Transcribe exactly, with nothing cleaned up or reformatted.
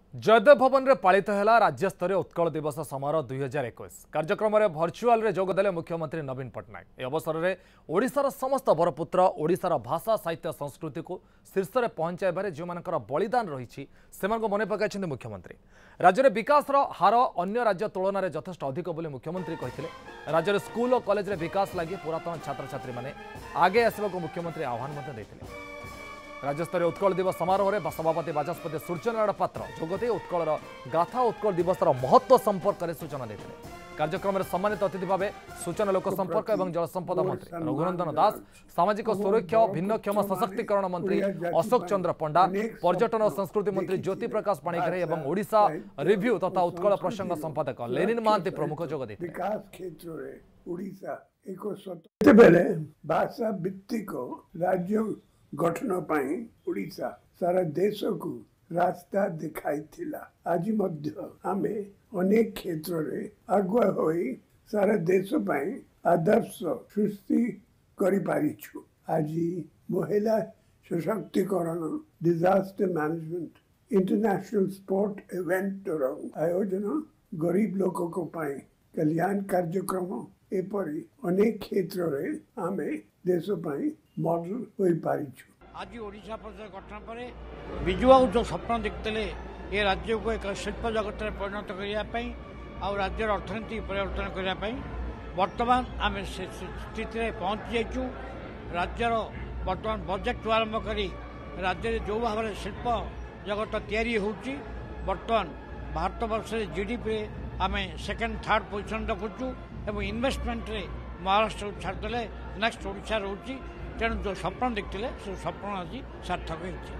जयदेव भवन में पालित है राज्यस्तरीय उत्कल दिवस समारोह दुई हजार एक कार्यक्रम में भर्चुआल जोगदे मुख्यमंत्री नवीन पट्टनायक। यह अवसर में ओडिशार समस्त बरपुत्र ओडिशार भाषा साहित्य संस्कृति को शीर्ष में पहुंचाइबार जो मान बलिदान रही मन पकाई मुख्यमंत्री। राज्य में विकास हार अन्य राज्य तुलन में यथेष्ट अधिक बोली मुख्यमंत्री कहते। राज्य में स्कूल और कॉलेज विकास लगी पुरातन छात्र छात्री माने आगे आसवाक मुख्यमंत्री आह्वान देते। राज्यस्तरीय उत्कल दिवस समारोह में सभापति बाचस्पति सूर्यनारायण पात्र जोगदे उत्कल गाथा उत्कल दिवस महत्व संपर्क में सूचना देते। कार्यक्रम में सम्मानित अतिथि भाव सूचना लोक संपर्क और जलसंपद मंत्री रघुनंदन दास, सामाजिक सुरक्षा भिन्नक्षम सशक्तिकरण मंत्री अशोक चंद्र पंडा, पर्यटन और संस्कृति मंत्री ज्योति प्रकाश पाणिग्राही और ओडिशा रिव्यू तथा उत्कल प्रसंग संपादक लेनिन महांती प्रमुख जोग देते। विकास क्षेत्र में ओडिशा एक स्वतंत्र भाषा भित्तिक राज्य गठन पाई ओडिशा सारा देश को रास्ता दिखाई थिला। आज मध्य आमे अनेक क्षेत्र रे आगुआ होई सारा देश पाई आदर्श सृष्टि करि पारिछु। आज महिला सशक्तिकरण, disaster management, international sport event आयोजन, गरीब लोगों को पाई कल्याण कार्यक्रम एपरी अनेक क्षेत्र रे आमे देश पाई मॉडल होई पारिछु। आज ओडिशा प्रदेश गठन पर विजु बाबू जो स्वप्न देखते ये राज्य को एक शिल्प जगत में परिणत करने और राज्यर अर्थनीति परिवर्तन करने वर्तमान आम स्थित पहुंची जाइचु। राज्यर वर्तमान बजेट आरंभ कर राज्य जो भाव में शिल्प जगत तैयारी होची वर्तमान भारत वर्ष जीडीपी आम सेकेंड थर्ड पोजिशन रखुचु और इन्वेस्टमेंट रे महाराष्ट्र छाड़देले नेक्स्ट ओडिशा रोची। तेणु जो स्वप्न देखते से स्वप्न आज सार्थक होती।